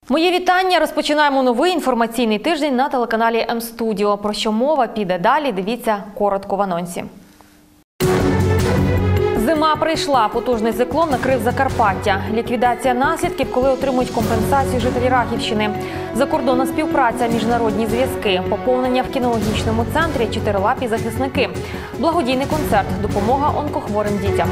Моє вітання! Розпочинаємо новий інформаційний тиждень на телеканалі М-Студіо. Про що мова піде далі, дивіться коротко в анонсі. Зима прийшла. Потужний циклон накрив Закарпаття. Ліквідація наслідків, коли отримують компенсацію жителі Рахівщини. Закордонна співпраця, міжнародні зв'язки. Поповнення в кінологічному центрі «Чотирилапі захисники». Благодійний концерт. Допомога онкохворим дітям.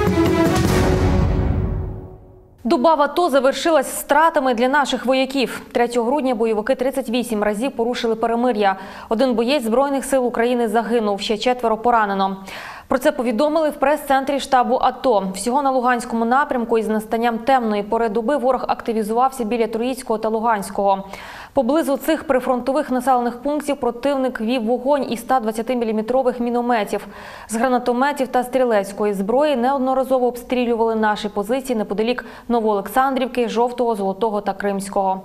Доба в АТО завершилась втратами для наших вояків. 3 грудня бойовики 38 разів порушили перемир'я. Один боєць Збройних сил України загинув, ще 4 поранено. Про це повідомили в прес-центрі штабу АТО. Всього на Луганському напрямку із настанням темної пори доби ворог активізувався біля Троїцького та Луганського. Поблизу цих прифронтових населених пунктів противник вів вогонь із 120-мм мінометів. З гранатометів та стрілецької зброї неодноразово обстрілювали наші позиції неподалік Новоолександрівки, Жовтого, Золотого та Кримського.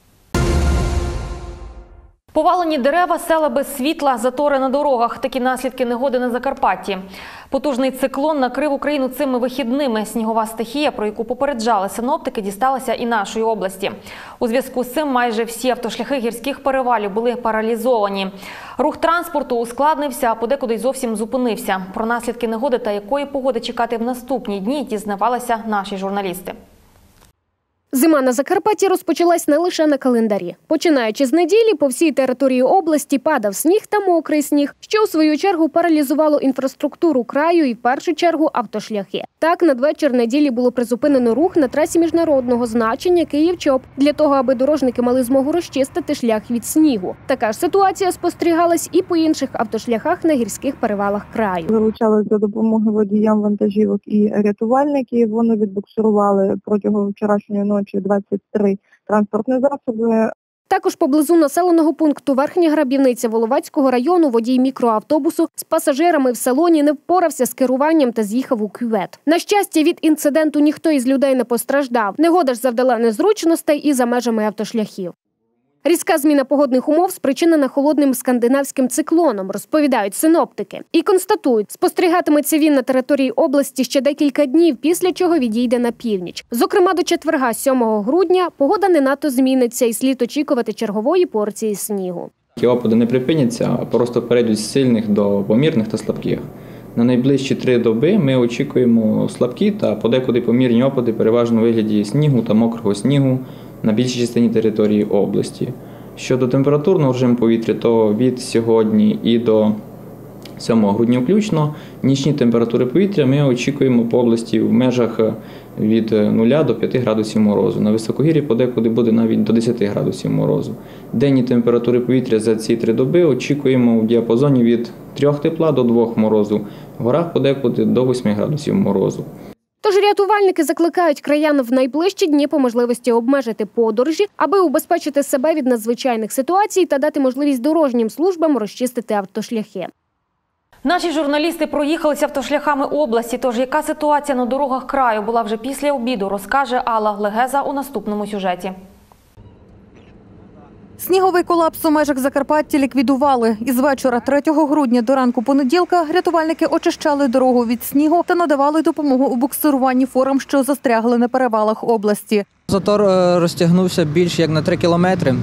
Повалені дерева, села без світла, затори на дорогах. Такі наслідки негоди на Закарпатті. Потужний циклон накрив Україну цими вихідними. Снігова стихія, про яку попереджали синоптики, дісталася і нашої області. У зв'язку з цим майже всі автошляхи гірських перевалів були паралізовані. Рух транспорту ускладнився, а подекуди й зовсім зупинився. Про наслідки негоди та якої погоди чекати в наступні дні дізнавалися наші журналісти. Зима на Закарпатті розпочалась не лише на календарі. Починаючи з неділі, по всій території області падав сніг та мокрий сніг, що у свою чергу паралізувало інфраструктуру краю і в першу чергу автошляхи. Так, надвечір неділі було призупинено рух на трасі міжнародного значення Київ-Чоп, для того, аби дорожники мали змогу розчистити шлях від снігу. Така ж ситуація спостерігалась і по інших автошляхах на гірських перевалах краю. Залучали за допомоги водіям вантажівок і рятувальників. Вони відбуксирували протягом вчорашньої ночі 23 транспортні засоби. Також поблизу населеного пункту Верхня Грабівниця Воловацького району водій мікроавтобусу з пасажирами в салоні не впорався з керуванням та з'їхав у кювет. На щастя, від інциденту ніхто із людей не постраждав. Негода ж завдала незручностей і за межами автошляхів. Різка зміна погодних умов спричинена холодним скандинавським циклоном, розповідають синоптики. І констатують, спостерігатиметься він на території області ще декілька днів, після чого відійде на північ. Зокрема, до четверга, 7 грудня, погода не надто зміниться і слід очікувати чергової порції снігу. Опади не припиняться, а просто перейдуть з сильних до помірних та слабких. На найближчі 3 доби ми очікуємо слабкі та подекуди помірні опади, переважно у вигляді снігу та мокрого снігу на більшій частині території області. Щодо температурного режиму повітря, то від сьогодні і до 7 грудня включно нічні температури повітря ми очікуємо по області в межах від 0 до 5 градусів морозу. На високогір'ї подекуди буде навіть до 10 градусів морозу. Денні температури повітря за ці 3 доби очікуємо в діапазоні від 3 тепла до 2 морозу. В горах подекуди до 8 градусів морозу. Тож рятувальники закликають краян в найближчі дні по можливості обмежити подорожі, аби убезпечити себе від надзвичайних ситуацій та дати можливість дорожнім службам розчистити автошляхи. Наші журналісти проїхалися автошляхами області, тож яка ситуація на дорогах краю була вже після обіду, розкаже Алла Легеза у наступному сюжеті. Сніговий колапс у межах Закарпаття ліквідували. Із вечора 3 грудня до ранку понеділка рятувальники очищали дорогу від снігу та надавали допомогу у буксируванні фурам, що застрягли на перевалах області. Затор розтягнувся більше як на 3 кілометри.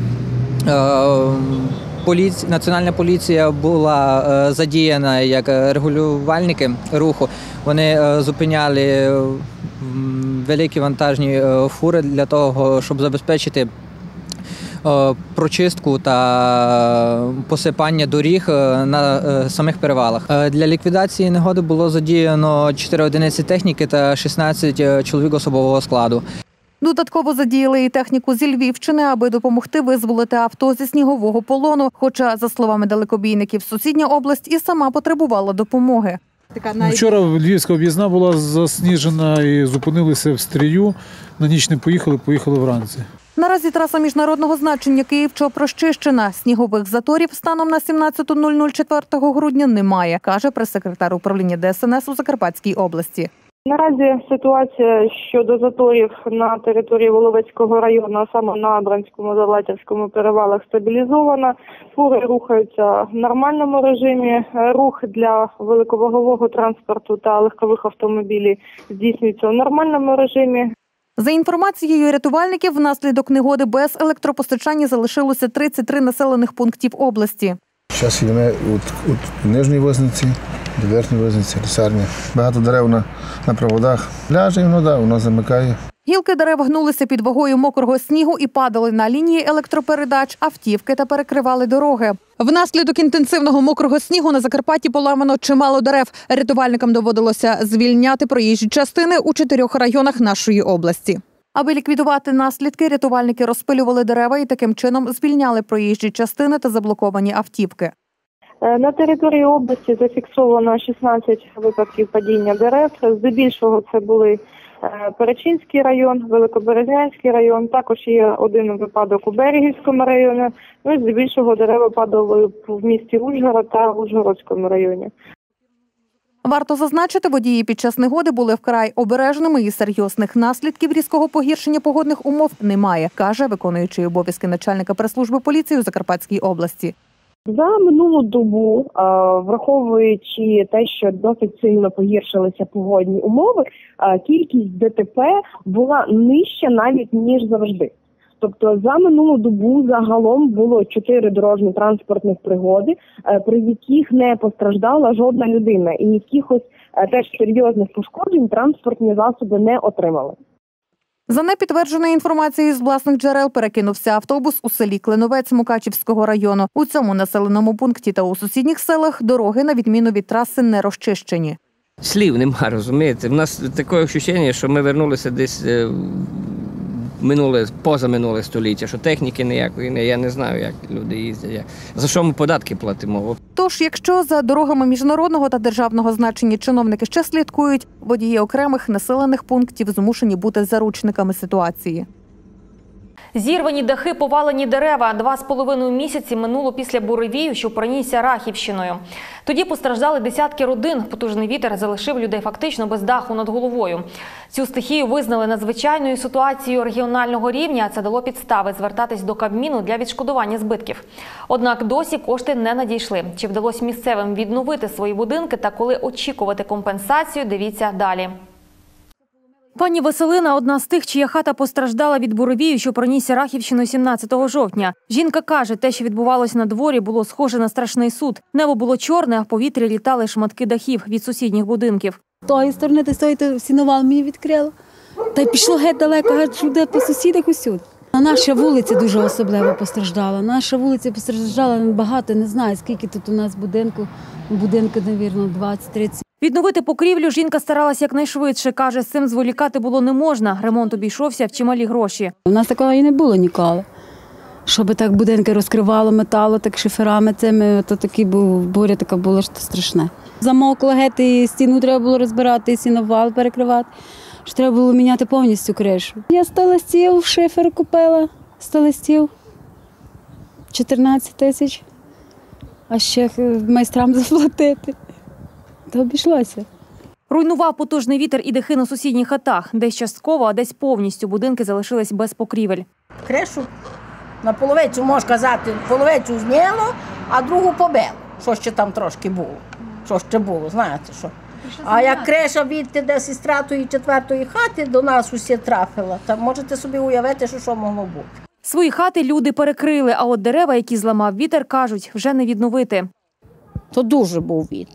Національна поліція була задіяна як регулювальники руху. Вони зупиняли великі вантажні фури для того, щоб забезпечити прочистку та посипання доріг на самих перевалах. Для ліквідації негоди було задіяно 4 одиниці техніки та 16 чоловік особового складу. Додатково задіяли і техніку зі Львівщини, аби допомогти визволити авто зі снігового полону. Хоча, за словами далекобійників, сусідня область і сама потребувала допомоги. Вчора Львівська об'їзна була засніжена і зупинилися в Стрію. На ніч не поїхали вранці. Наразі траса міжнародного значення Київ-Чоп розчищена. Снігових заторів станом на 17:00 4 грудня немає, каже прес-секретар управління ДСНС у Закарпатській області. Наразі ситуація щодо заторів на території Воловецького району, а саме на Бранському та Латівському перевалах, стабілізована. Фури рухаються в нормальному режимі. Рух для великовагового транспорту та легкових автомобілів здійснюється в нормальному режимі. За інформацією рятувальників, внаслідок негоди без електропостачання залишилося 33 населених пунктів області. Зараз вони у нижній Возниці, до верхньої Возниці, лісарні. Багато дерев на проводах. Ляже і воно замикає. Гілки дерев гнулися під вагою мокрого снігу і падали на лінії електропередач, автівки та перекривали дороги. Внаслідок інтенсивного мокрого снігу на Закарпатті поламано чимало дерев. Рятувальникам доводилося звільняти проїжджі частини у 4 районах нашої області. Аби ліквідувати наслідки, рятувальники розпилювали дерева і таким чином звільняли проїжджі частини та заблоковані автівки. На території області зафіксовано 16 випадків падіння дерев. Здебільшого це були Перечинський район, Великоберезнянський район, також є один випадок у Берегівському районі, ну і здебільшого дерева падали в місті Ужгород та Ужгородському районі. Варто зазначити, водії під час негоди були вкрай обережними і серйозних наслідків різкого погіршення погодних умов немає, каже виконуючий обов'язки начальника прес-служби поліції у Закарпатській області. За минулу добу, враховуючи те, що досить сильно погіршилися погодні умови, кількість ДТП була нижча навіть, ніж завжди. Тобто за минулу добу загалом було 4 дорожньо-транспортних пригоди, при яких не постраждала жодна людина і якихось теж серйозних пошкоджень транспортні засоби не отримали. За непідтвердженою інформацією з власних джерел перекинувся автобус у селі Клиновець Мукачівського району. У цьому населеному пункті та у сусідніх селах дороги, на відміну від траси, не розчищені. Слів нема, розумієте. У нас таке відчуття, що ми повернулися десь позаминуле століття, що техніки ніякої не. Я не знаю, як люди їздять. За що ми податки платимо? Тож, якщо за дорогами міжнародного та державного значення чиновники ще слідкують, водії окремих населених пунктів змушені бути заручниками ситуації. Зірвані дахи, повалені дерева. 2,5 місяці минуло після буревію, що пронісся Рахівщиною. Тоді постраждали десятки родин. Потужний вітер залишив людей фактично без даху над головою. Цю стихію визнали надзвичайною ситуацією регіонального рівня. Це дало підстави звертатись до Кабміну для відшкодування збитків. Однак досі кошти не надійшли. Чи вдалося місцевим відновити свої будинки та коли очікувати компенсацію, дивіться далі. Пані Василина – одна з тих, чия хата постраждала від буревію, що пронісся Рахівщиною 17 жовтня. Жінка каже, те, що відбувалося на дворі, було схоже на страшний суд. Небо було чорне, а в повітрі літали шматки дахів від сусідніх будинків. З тої сторони, та з тої, то сіновал мені відкрило. Та й пішло геть далеко, геть по сусідах усюди. Наша вулиця дуже особливо постраждала. Наша вулиця постраждала багато, не знаю, скільки тут у нас будинку, мабуть, 20-30. Відновити покрівлю жінка старалася якнайшвидше. Каже, з цим зволікати було не можна. Ремонт обійшовся в чималі гроші. У нас такого і не було ніколи. Щоб так будинки розкривало металу, так шиферами цими, то такий був, буря така була, що страшне. Замокло геть, і стіну треба було розбирати, і сіновал перекривати. Що треба було міняти повністю кришу. Я 100 листів, шифер купила, 100 листів, 14 тисяч, а ще майстрам заплатити. То обійшлося. Руйнував потужний вітер і дахи на сусідніх хатах. Десь частково, а десь повністю будинки залишились без покрівель. Кришу на половицю, можна казати, половицю зняло, а другу побило. Що ще там трошки було. Що ще було, знаєте що. А як криша відти десь із 3-ї, 4-ї хати до нас усі трафила, то можете собі уявити, що могло бути. Свої хати люди перекрили, а от дерева, які зламав вітер, кажуть, вже не відновити. То дуже був вітер.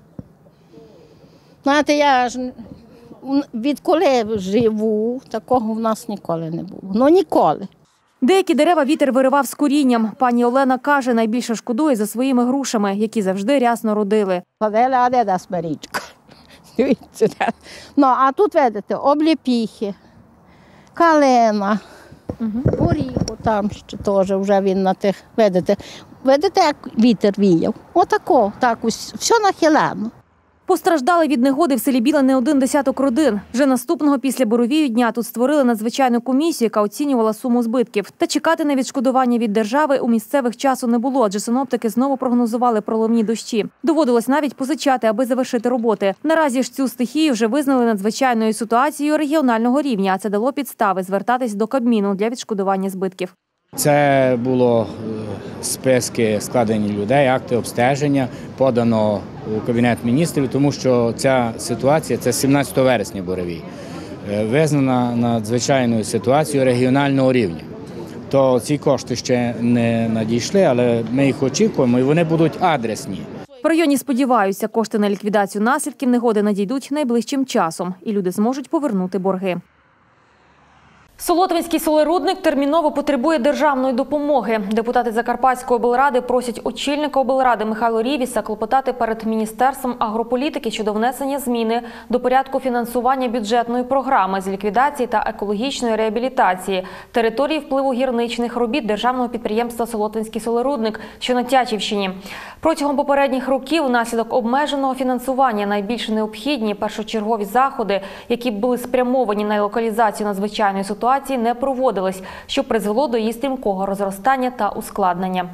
Знаєте, я ж відколи живу, такого в нас ніколи не було. Ну, ніколи. Деякі дерева вітер виривав з корінням. Пані Олена каже, найбільше шкодує за своїми грушами, які завжди рясно родили. Садили, а де дасть берічка? Дивіться. Ну, а тут, видите, обліпіхи, калина, горіху там ще теж вже він на тих, видите, як вітер віяв. Отако, так ось, все нахилено. Постраждали від негоди в селі Біле не один десяток родин. Вже наступного після буревію дня тут створили надзвичайну комісію, яка оцінювала суму збитків. Та чекати на відшкодування від держави у місцевих часу не було, адже синоптики знову прогнозували проливні дощі. Доводилось навіть позичати, аби завершити роботи. Наразі ж цю стихію вже визнали надзвичайною ситуацією регіонального рівня, а це дало підстави звертатись до Кабміну для відшкодування збитків. Це було списки складені людей, акти обстеження, подано у Кабінет міністрів, тому що ця ситуація – це 17 вересня буревій. визнана надзвичайною ситуацією регіонального рівня. То ці кошти ще не надійшли, але ми їх очікуємо і вони будуть адресні. В районі сподіваються, кошти на ліквідацію наслідків негоди надійдуть найближчим часом і люди зможуть повернути борги. Солотвинський солерудник терміново потребує державної допомоги. Депутати Закарпатської облради просять очільника облради Михайла Рівіса клопотати перед Міністерством агрополітики щодо внесення зміни до порядку фінансування бюджетної програми з ліквідації та екологічної реабілітації території впливу гірничних робіт державного підприємства «Солотвинський солерудник», що на Тячівщині. Протягом попередніх років внаслідок обмеженого фінансування найбільш необхідні першочергові заходи, які були спрямовані на локалізацію надзвичайної ситуації, не проводились, що призвело до її стрімкого розростання та ускладнення.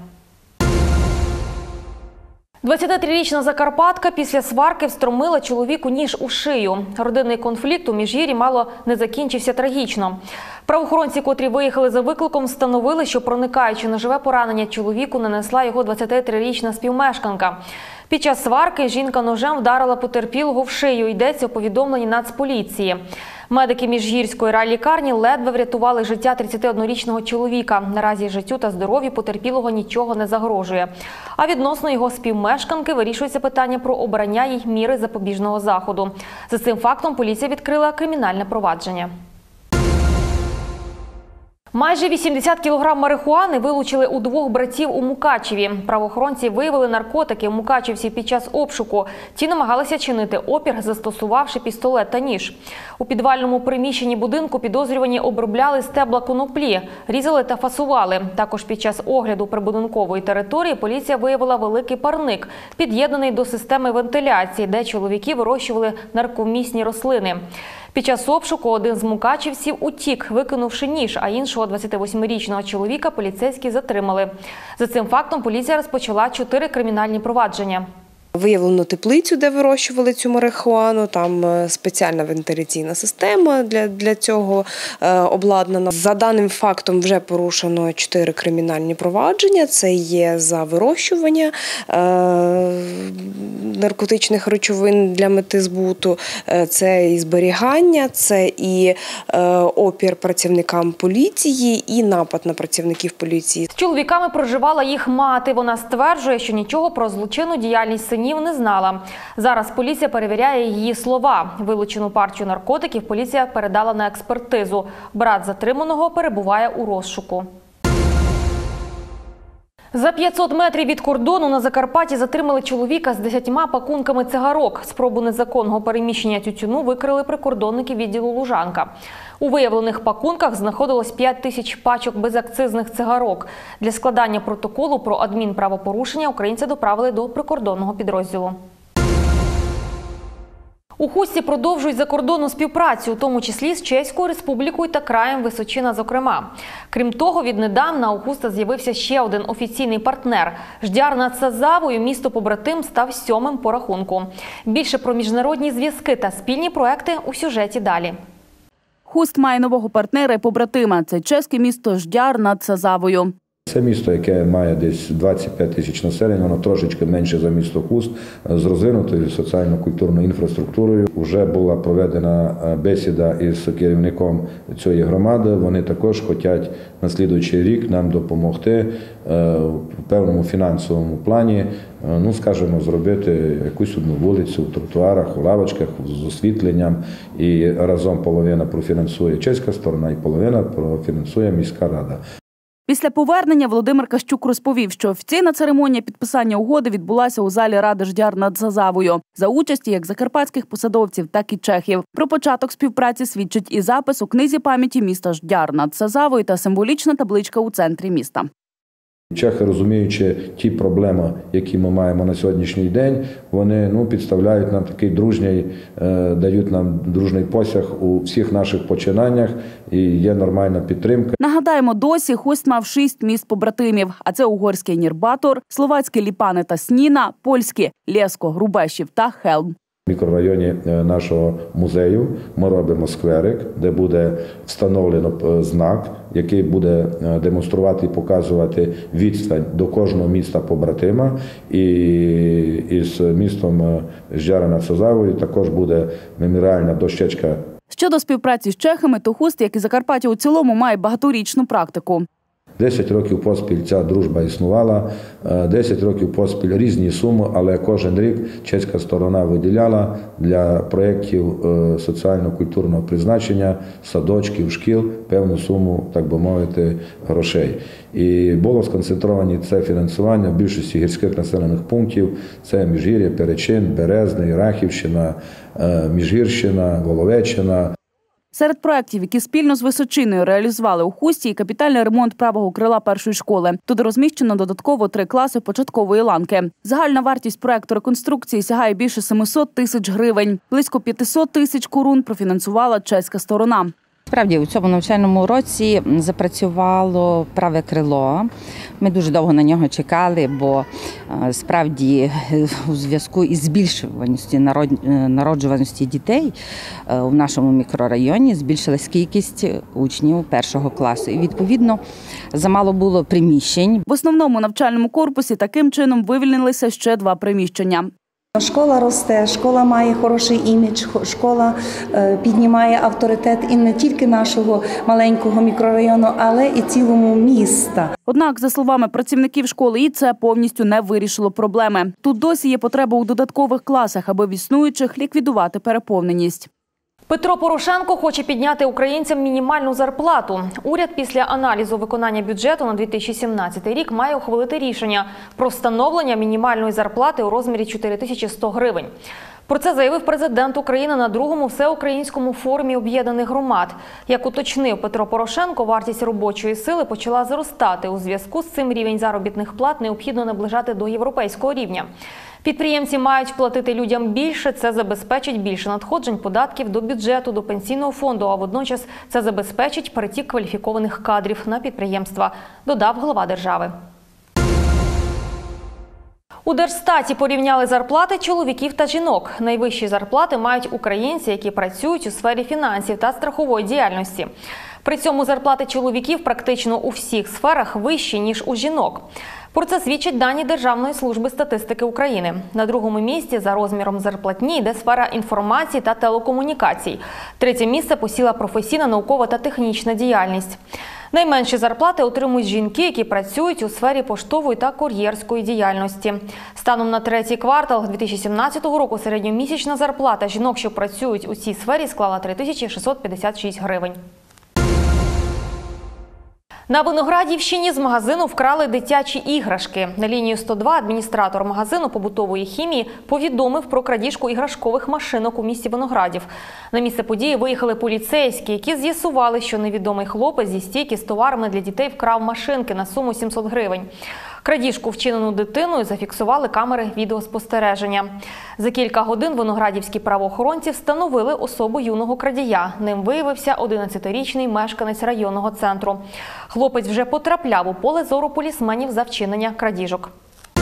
23-річна закарпатка після сварки встромила чоловіку ніж у шию. Родинний конфлікт у Міжгір'ї мало не закінчився трагічно. Правоохоронці, котрі виїхали за викликом, встановили, що проникаючи ножове поранення чоловіку, нанесла його 23-річна співмешканка. Під час сварки жінка ножем вдарила потерпілого в шию, йдеться у повідомленні Нацполіції. Медики Міжгірської райлікарні ледве врятували життя 31-річного чоловіка. Наразі життю та здоров'ю потерпілого нічого не загрожує. А відносно його співмешканки вирішується питання про обрання їй міри запобіжного заходу. За цим фактом поліція відкрила кримінальне провадження. Майже 80 кг марихуани вилучили у двох братів у Мукачеві. Правоохоронці виявили наркотики у мукачівців під час обшуку. Ті намагалися чинити опір, застосувавши пістолет та ніж. У підвальному приміщенні будинку підозрювані обробляли стебла коноплі, різали та фасували. Також під час огляду прибудинкової території поліція виявила великий парник, під'єднаний до системи вентиляції, де чоловіки вирощували наркомісні рослини. Під час обшуку один з мукачівців утік, викинувши ніж, а іншого 28-річного чоловіка поліцейські затримали. За цим фактом поліція розпочала 4 кримінальні провадження. Виявлено теплицю, де вирощували цю марихуану, там спеціальна вентиляційна система для цього обладнана. За даним фактом вже порушено 4 кримінальні провадження. Це є за вирощування наркотичних речовин для мети збуту, це і зберігання, це і опір працівникам поліції, і напад на працівників поліції. З чоловіками проживала їх мати. Вона стверджує, що нічого про злочинну діяльність синів не знала. Зараз поліція перевіряє її слова. Вилучену партію наркотиків поліція передала на експертизу. Брат затриманого перебуває у розшуку. За 500 метрів від кордону на Закарпатті затримали чоловіка з 10 пакунками цигарок. Спробу незаконного переміщення тютюну викрили прикордонники відділу Лужанка. У виявлених пакунках знаходилось 5 тисяч пачок безакцизних цигарок. Для складання протоколу про адмінправопорушення українці доправили до прикордонного підрозділу. У Хустці продовжують закордонну співпрацю, у тому числі з Чеською Республікою та краєм Височина, зокрема. Крім того, віднедавна у Хустці з'явився ще один офіційний партнер. Ждяр над Сазавою, місто-побратим, став 7-м по рахунку. Більше про міжнародні зв'язки та спільні проекти у сюжеті далі. Хуст має нового партнера і побратима – це чеське місто Ждяр над Сазавою. Це місто, яке має десь 25 тисяч населення, воно трошечки менше за місто Хуст, з розвинутою соціально-культурною інфраструктурою. Уже була проведена бесіда із керівником цієї громади. Вони також хочуть на слідуючий рік нам допомогти в певному фінансовому плані, скажімо, зробити якусь одну вулицю в тротуарах, у лавочках, з освітленням. І разом половина профінансує чеська сторона і половина профінансує міська рада. Після повернення Володимир Кащук розповів, що офіційна церемонія підписання угоди відбулася у залі Ради Ждяр над Сазавою за участі як закарпатських посадовців, так і чехів. Про початок співпраці свідчить і запис у книзі пам'яті міста Ждяр над Сазавою та символічна табличка у центрі міста. Чехи, розуміючи ті проблеми, які ми маємо на сьогоднішній день, вони підставляють нам такий дружній, дають нам дружний посяг у всіх наших починаннях і є нормальна підтримка. Нагадаємо, досі Хуст мав 6 міст-побратимів, а це угорський Нірбатор, словацькі Ліпани та Сніна, польські Лєско, Грубешів та Хелм. В мікрорайоні нашого музею ми робимо скверик, де буде встановлено знак, який буде демонструвати і показувати відстань до кожного міста-побратима. І з містом Ждяра над Сазавою також буде меморіальна дощечка Щодо співпраці з чехами, то Хуст, як і Закарпаття у цілому, має багаторічну практику. 10 років поспіль ця дружба існувала, 10 років поспіль різні суми, але кожен рік чеська сторона виділяла для проєктів соціально-культурного призначення, садочків, шкіл певну суму, так би мовити, грошей. І було сконцентровані це фінансування в більшості гірських населених пунктів. Це Міжгір'я, Перечин, Березний, Рахівщина, Міжгірщина, Воловеччина. Серед проєктів, які спільно з Височиною реалізували у Хусті, капітальний ремонт правого крила першої школи. Тут розміщено додатково 3 класи початкової ланки. Загальна вартість проєкту реконструкції сягає більше 700 тисяч гривень. Близько 500 тисяч корун профінансувала чеська сторона. Справді, у цьому навчальному році запрацювало праве крило. Ми дуже довго на нього чекали, бо справді у зв'язку із збільшуваністю народжуваності дітей в нашому мікрорайоні збільшилась кількість учнів першого класу. І, відповідно, замало було приміщень. В основному навчальному корпусі таким чином вивільнилися ще 2 приміщення. Школа росте, школа має хороший імідж, школа піднімає авторитет і не тільки нашого маленького мікрорайону, але і цілому міста. Однак, за словами працівників школи, і це повністю не вирішило проблеми. Тут досі є потреба у додаткових класах, аби в існуючих ліквідувати переповненість. Петро Порошенко хоче підняти українцям мінімальну зарплату. Уряд після аналізу виконання бюджету на 2017 рік має ухвалити рішення про встановлення мінімальної зарплати у розмірі 4100 гривень. Про це заявив президент України на 2-му всеукраїнському форумі об'єднаних громад. Як уточнив Петро Порошенко, вартість робочої сили почала зростати. У зв'язку з цим рівень заробітних плат необхідно наближати до європейського рівня. Підприємці мають платити людям більше, це забезпечить більше надходжень податків до бюджету, до пенсійного фонду, а водночас це забезпечить перетік кваліфікованих кадрів на підприємства, додав глава держави. У Держстаті порівняли зарплати чоловіків та жінок. Найвищі зарплати мають українці, які працюють у сфері фінансів та страхової діяльності. При цьому зарплати чоловіків практично у всіх сферах вищі, ніж у жінок. Про це свідчать дані Державної служби статистики України. На 2-му місці за розміром зарплатні йде сфера інформації та телекомунікацій. 3-тє місце посіла професійна, наукова та технічна діяльність. Найменші зарплати отримують жінки, які працюють у сфері поштової та кур'єрської діяльності. Станом на 3-й квартал 2017 року середньомісячна зарплата жінок, що працюють у цій сфері, склала 3656 гривень. На Виноградівщині з магазину вкрали дитячі іграшки. На лінію 102 адміністратор магазину побутової хімії повідомив про крадіжку іграшкових машинок у місті Виноградів. На місце події виїхали поліцейські, які з'ясували, що невідомий хлопець зі стійки з товарами для дітей вкрав машинки на суму 700 гривень. Крадіжку, вчинену дитиною, зафіксували камери відеоспостереження. За кілька годин виноградівські правоохоронці встановили особу юного крадія. Ним виявився 11-річний мешканець районного центру. Хлопець вже потрапляв у поле зору полісменів за вчинення крадіжок.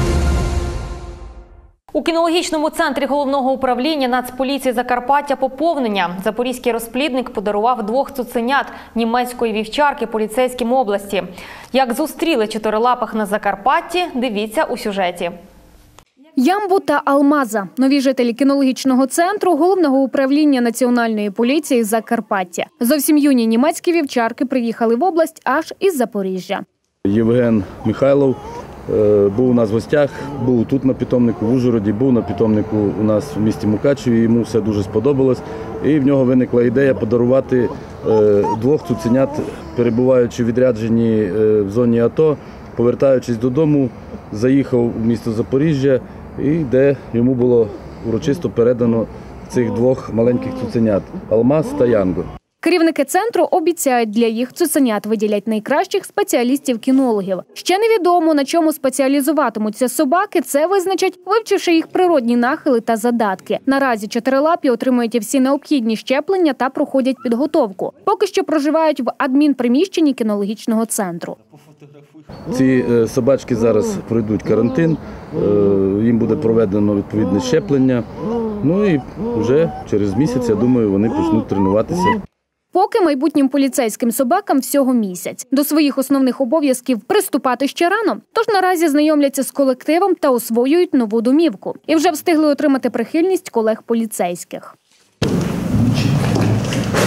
У кінологічному центрі Головного управління Нацполіції Закарпаття поповнення. Запорізький розплідник подарував 2 цуценят німецької вівчарки поліцейським області. Як зустріли чотирилапих на Закарпатті, дивіться у сюжеті. Ямбу та Алмаза – нові жителі кінологічного центру Головного управління Національної поліції Закарпаття. Зовсім юні німецькі вівчарки приїхали в область аж із Запоріжжя. Євген Михайлов був у нас в гостях, був тут на питомнику в Ужгороді, був на питомнику у нас в місті Мукачеві, йому все дуже сподобалось. І в нього виникла ідея подарувати 2 цуценят, перебуваючи в відрядженні в зоні АТО, повертаючись додому, заїхав у місто Запоріжжя, і де йому було урочисто передано цих 2 маленьких цуценят – Алмаз та Янго. Керівники центру обіцяють, для їх цуценят виділять найкращих спеціалістів-кінологів. Ще невідомо, на чому спеціалізуватимуться собаки, це визначать, вивчивши їх природні нахили та задатки. Наразі чотирилапі отримують всі необхідні щеплення та проходять підготовку. Поки що проживають в адмінприміщенні кінологічного центру. Ці собачки зараз пройдуть карантин, їм буде проведено відповідне щеплення. Ну і вже через місяць, я думаю, вони почнуть тренуватися. Поки майбутнім поліцейським собакам всього місяць. До своїх основних обов'язків приступати ще рано. Тож наразі знайомляться з колективом та освоюють нову домівку. І вже встигли отримати прихильність колег поліцейських.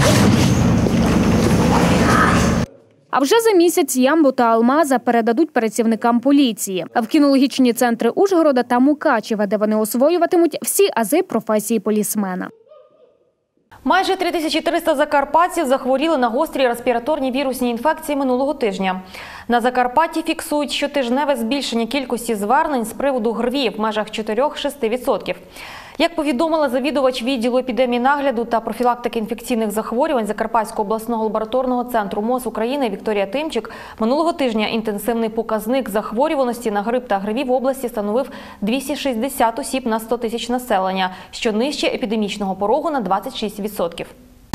А вже за місяць ямбу та алмаза передадуть працівникам поліції. А в кінологічні центри Ужгорода та Мукачева, де вони освоюватимуть всі ази професії полісмена. Майже 3300 закарпатців захворіли на гострі респіраторні вірусні інфекції минулого тижня. На Закарпатті фіксують щотижневе збільшення кількості звернень з приводу ГРВІ в межах 4-6%. Як повідомила завідувач відділу епідемінагляду та профілактики інфекційних захворювань Закарпатського обласного лабораторного центру МОЗ України Вікторія Тимчик, минулого тижня інтенсивний показник захворюваності на грип та ГРВІ в області становив 260 осіб на 100 тисяч населення, що нижче епідемічного порогу на 26%.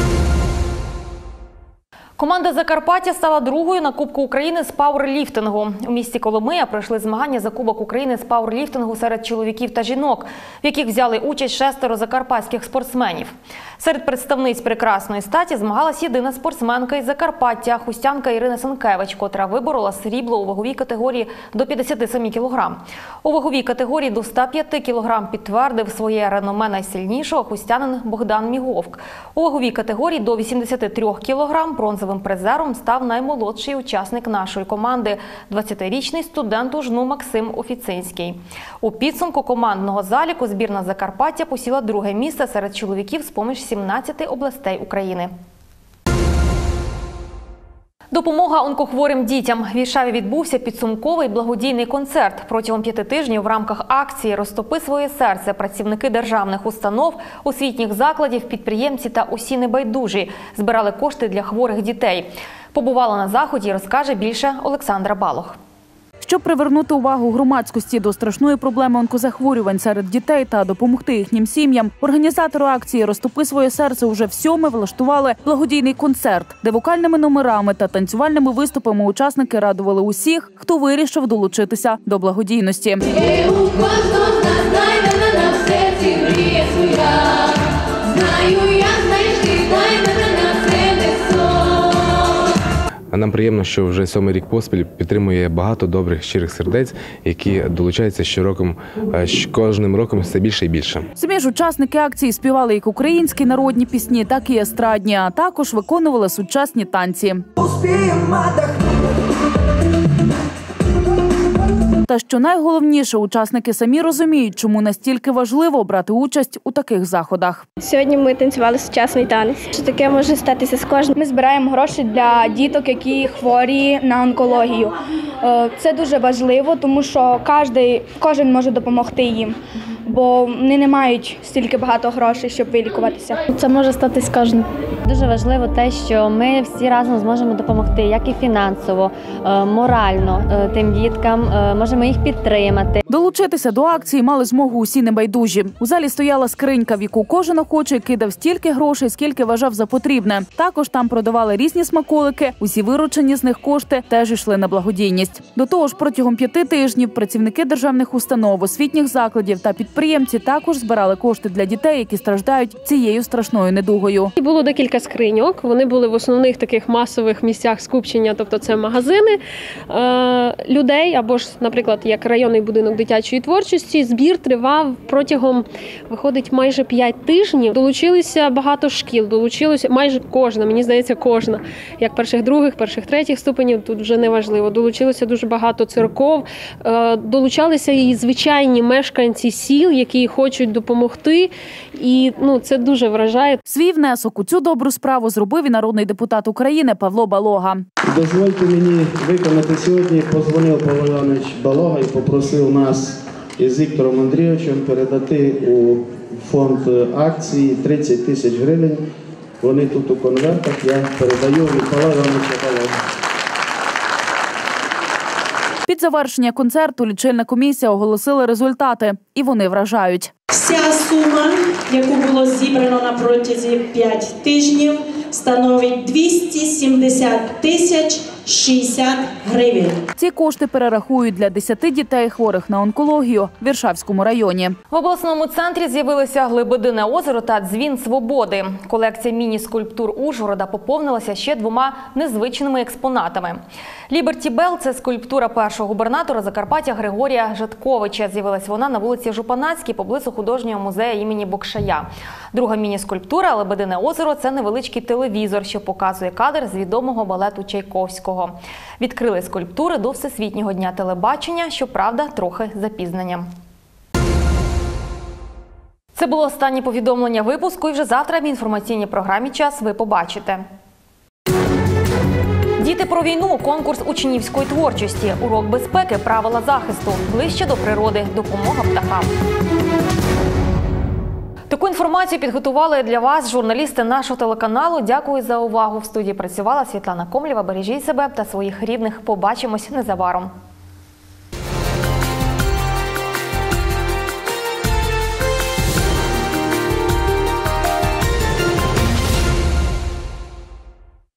Команда Закарпаття стала другою на Кубку України з пауерліфтингу. У місті Коломия пройшли змагання за Кубок України з пауерліфтингу серед чоловіків та жінок, в яких взяли участь 6 закарпатських спортсменів. Серед представниць прекрасної статі змагалась єдина спортсменка із Закарпаття – хустянка Ірина Сенкевич, котра виборола срібло у ваговій категорії до 57 кг. У ваговій категорії до 105 кг підтвердив своє реноме найсильнішого хустянин Богдан Міговк. У ваговій категорії до 83 кг бронзовим призером став наймолодший учасник нашої команди – 20-річний студент УЖНУ Максим Офіцинський. У підсумку командного заліку збірна Закарпаття посіла друге місце серед чоловіків з-поміж 17 областей України. Допомога онкохворим дітям. В Іршаві відбувся підсумковий благодійний концерт. Протягом 5 тижнів в рамках акції «Розтопи своє серце» працівники державних установ, освітніх закладів, підприємці та усі небайдужі збирали кошти для хворих дітей. Побувала на заході, розкаже більше Олександра Балох. Щоб привернути увагу громадськості до страшної проблеми онкозахворювань серед дітей та допомогти їхнім сім'ям, організатори акції «Розтопи своє серце» уже всьоме влаштували благодійний концерт, де вокальними номерами та танцювальними виступами учасники радували усіх, хто вирішив долучитися до благодійності. Нам приємно, що вже 7-й рік поспіль підтримує багато добрих, щирих сердець, які долучаються щороком, кожним роком все більше і більше. Самі ж учасники акції співали як українські народні пісні, так і естрадні, а також виконували сучасні танці. Та що найголовніше, учасники самі розуміють, чому настільки важливо брати участь у таких заходах. Сьогодні ми танцювали сучасний танець. Що таке може статися з кожним? Ми збираємо гроші для діток, які хворі на онкологію. Це дуже важливо, тому що кожен може допомогти їм, бо вони не мають стільки багато грошей, щоб вилікуватися. Це може статись кожним. Дуже важливо те, що ми всі разом зможемо допомогти, як і фінансово, морально тим діткам, можемо їх підтримати. Долучитися до акції мали змогу усі небайдужі. У залі стояла скринька, в яку кожен охочий кидав стільки грошей, скільки вважав за потрібне. Також там продавали різні смаколики, усі виручені з них кошти теж йшли на благодійність. До того ж, протягом 5 тижнів працівники державних установ, освітніх закладів та підприємці також збирали кошти для дітей, які страждають цією страшною недугою. Було декілька скриньок, вони були в основних таких масових місцях скупчення, тобто це магазини людей, або ж, наприклад, як районний будинок дитячої творчості. Збір тривав протягом, виходить, майже 5 тижнів. Долучилися багато шкіл, долучилося майже кожна, мені здається, кожна. Як перших, других, перших, третіх ступенів, тут вже не важливо. Долучилося дуже багато церков, долучалися і звичайні мешканці сіл, які хочуть допомогти. І це дуже вражає. Свій внесок у цю добру справу зробив і народний депутат України Павло Балога. Дозвольте мені виконати сьогодні. Позвонив Павло Іванович Балога і попросив нас із Віктором Андрійовичем передати у фонд акції 30 тисяч гривень. Вони тут у конвертах, я передаю від Павла Івановича Балога. Під завершення концерту лічильна комісія оголосила результати, і вони вражають. Вся сума, яку було зібрано на протязі 5 тижнів, становить 270 тисяч 60 гривень. Ці кошти перерахують для 10 дітей, хворих на онкологію в Віршавському районі. В обласному центрі з'явилися Лебедине озеро та Дзвін Свободи. Колекція міні-скульптур Ужгорода поповнилася ще двома незвичними експонатами. Ліберті Белл – це скульптура першого губернатора Закарпаття Григорія Жатковича. З'явилась вона на вулиці Жупанацькій поблизу художнього музею імені Бокшая. Друга міні-скульптура Лебедине озеро – це невеличкий телевізор, що показує кадр з відомого балету Чайковського. Відкрили скульптури до Всесвітнього дня телебачення, щоправда, трохи з запізненням. Це було останнє повідомлення випуску, і вже завтра в інформаційній програмі «Час» ви побачите. Діти про війну, конкурс учнівської творчості, урок безпеки, правила захисту, ближче до природи, допомога птахам. Таку інформацію підготували для вас журналісти нашого телеканалу. Дякую за увагу. В студії працювала Світлана Комлєва. Бережіть себе та своїх рідних. Побачимось незабаром.